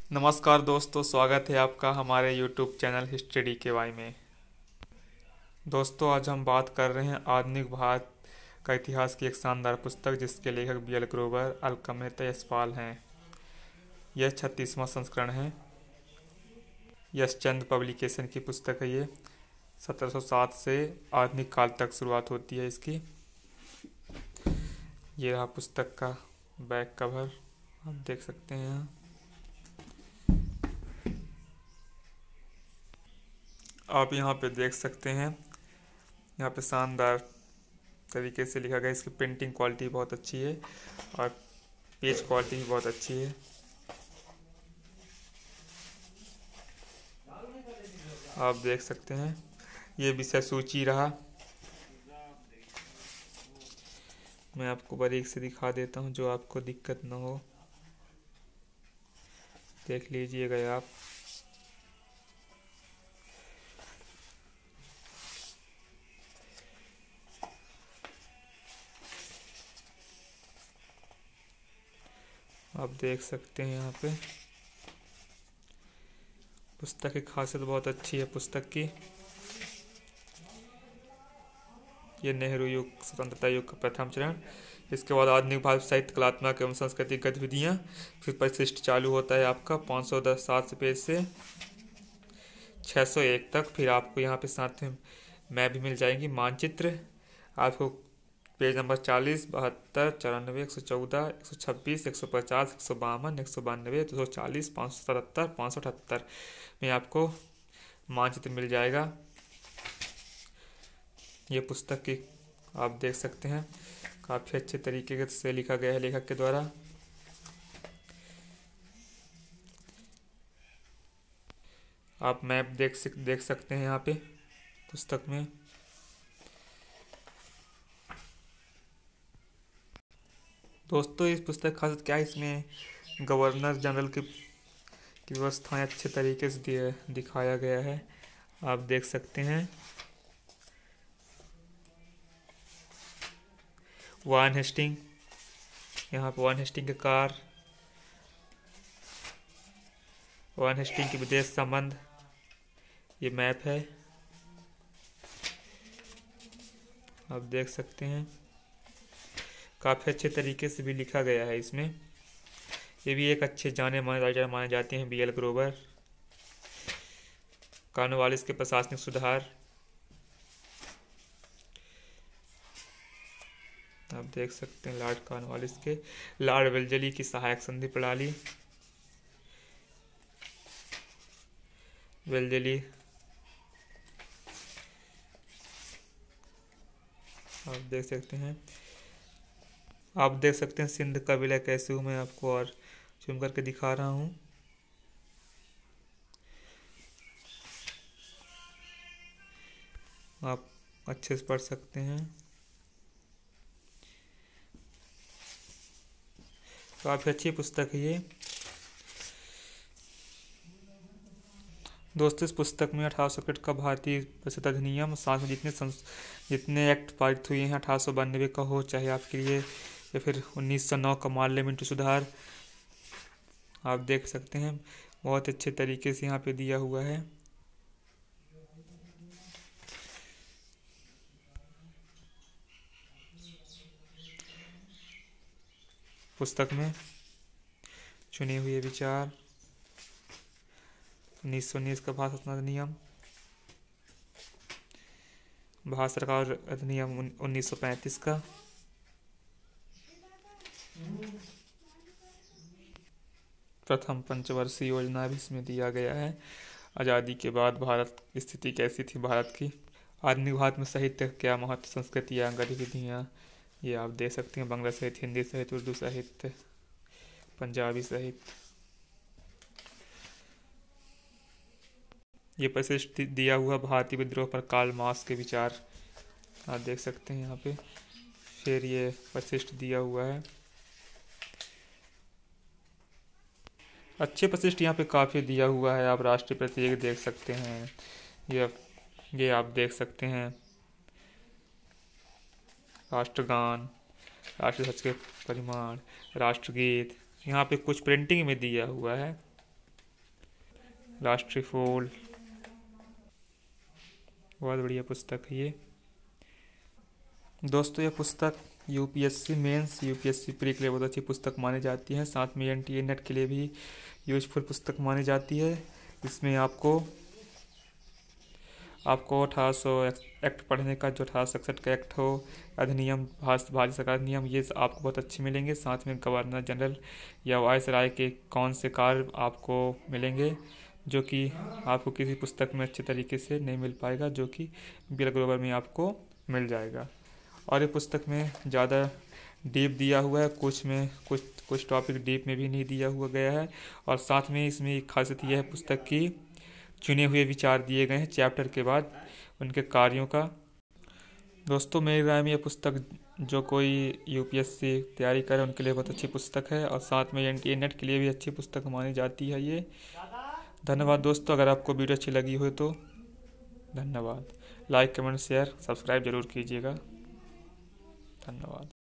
नमस्कार दोस्तों, स्वागत है आपका हमारे YouTube चैनल हिस्ट्री DKY में। दोस्तों, आज हम बात कर रहे हैं आधुनिक भारत का इतिहास की एक शानदार पुस्तक जिसके लेखक BL ग्रोवर, अलकमेत यशपाल हैं। यह 36वां संस्करण है। यशचंद्र पब्लिकेशन की पुस्तक है ये। 1707 से आधुनिक काल तक शुरुआत होती है इसकी। ये रहा पुस्तक का बैक कवर, आप देख सकते हैं यहाँ। आप यहाँ पे देख सकते हैं, यहाँ पे शानदार तरीके से लिखा गया। इसकी प्रिंटिंग क्वालिटी बहुत अच्छी है और पेज क्वालिटी भी बहुत अच्छी है। आप देख सकते हैं, ये विषय सूची रहा। मैं आपको बारीक से दिखा देता हूँ जो आपको दिक्कत ना हो, देख लीजिएगा आप। आप देख सकते हैं यहाँ पे पुस्तक की खासियत बहुत अच्छी है पुस्तक की। ये नेहरू युग, स्वतंत्रता युग का प्रथम चरण। इसके बाद आधुनिक भारत साहित्य, कलात्मक एवं सांस्कृतिक गतिविधियाँ। फिर परिशिष्ट चालू होता है आपका 510 पेज से 601 तक। फिर आपको यहाँ पे साथ में मैप भी मिल जाएंगी, मानचित्र। आपको पेज नंबर 40, 72, 94, 114, 126, 150, 152, 192, 240, 577, 578 में आपको मानचित्र मिल जाएगा। ये पुस्तक की आप देख सकते हैं, काफ़ी अच्छे तरीके से लिखा गया है लेखक के द्वारा। आप मैप देख सकते हैं यहाँ पे पुस्तक में। दोस्तों, इस पुस्तक का खासियत क्या है, इसमें गवर्नर जनरल की व्यवस्थाएं अच्छे तरीके से दिखाया गया है। आप देख सकते हैं वान हेस्टिंग, यहाँ पर वान हेस्टिंग के कार, वान हेस्टिंग के विदेश संबंध, ये मैप है। आप देख सकते हैं काफ़ी अच्छे तरीके से भी लिखा गया है इसमें। ये भी एक अच्छे जाने माने राइटर माने जाते हैं BL ग्रोवर। कॉर्नवालिस के प्रशासनिक सुधार, आप देख सकते हैं लॉर्ड कॉर्नवालिस के। लॉर्ड वेल्लेसली की सहायक संधि प्रणाली, वेल्लेसली। आप देख सकते हैं, सिंध का विलय कैसे हुआ, मैं आपको और जूम करके दिखा रहा हूँ। आप अच्छे से पढ़ सकते हैं, काफ़ी अच्छी पुस्तक है ये। दोस्तों, इस पुस्तक में 1861 का भारतीय परिषद अधिनियम, साथ में जितने एक्ट पारित हुए हैं 1892 का हो चाहे आपके लिए, या फिर 1909 का पार्लियामेंट्री सुधार, आप देख सकते हैं बहुत अच्छे तरीके से यहाँ पे दिया हुआ है। पुस्तक में चुने हुए विचार, 1919 का भारत शासन अधिनियम, भारत सरकार अधिनियम 1935 का, प्रथम पंचवर्षीय योजना भी इसमें दिया गया है। आज़ादी के बाद भारत की स्थिति कैसी थी भारत की, आधुनिक भारत में साहित्य क्या महत्व, संस्कृतियाँ, गतिविधियाँ, ये आप देख सकते हैं। बांग्ला साहित्य, हिंदी साहित्य, उर्दू साहित्य, पंजाबी साहित्य। ये परिशिष्ट दिया हुआ भारतीय विद्रोह पर कार्ल मार्क्स के विचार, आप देख सकते हैं यहाँ पे। फिर ये परिशिष्ट दिया हुआ है, अच्छे परिशिष्ट यहाँ पे काफ़ी दिया हुआ है। आप राष्ट्रीय प्रतीक देख सकते हैं, ये आप देख सकते हैं राष्ट्रगान, राष्ट्रीय ध्वज के परिमाण, राष्ट्रगीत, यहाँ पे कुछ प्रिंटिंग में दिया हुआ है। राष्ट्रीय फूल। बहुत बढ़िया पुस्तक है ये दोस्तों। ये पुस्तक यूपीएससी मेंस, यूपीएससी प्री के लिए बहुत अच्छी पुस्तक मानी जाती है। साथ में एनटीए नेट के लिए भी यूजफुल पुस्तक मानी जाती है। इसमें आपको 1800 एक्ट पढ़ने का, जो 1867 का एक्ट हो, अधिनियम, भारत सरकार अधिनियम, ये आपको बहुत अच्छे मिलेंगे। साथ में गवर्नर जनरल या वायसराय के कौन से कार्य आपको मिलेंगे, जो कि आपको किसी पुस्तक में अच्छे तरीके से नहीं मिल पाएगा, जो कि बीएल ग्लोबल में आपको मिल जाएगा। और ये पुस्तक में ज़्यादा डीप दिया हुआ है, कुछ टॉपिक डीप में भी नहीं दिया हुआ गया है। और साथ में इसमें एक खासियत यह है पुस्तक की, चुने हुए विचार दिए गए हैं चैप्टर के बाद उनके कार्यों का। दोस्तों मेरी राय में यह पुस्तक जो कोई यूपीएससी तैयारी करे उनके लिए बहुत अच्छी पुस्तक है, और साथ में एनटीए नेट के लिए भी अच्छी पुस्तक मानी जाती है ये। धन्यवाद दोस्तों। अगर आपको वीडियो अच्छी लगी हो तो धन्यवाद। लाइक, कमेंट, शेयर, सब्सक्राइब जरूर कीजिएगा। धन्यवाद।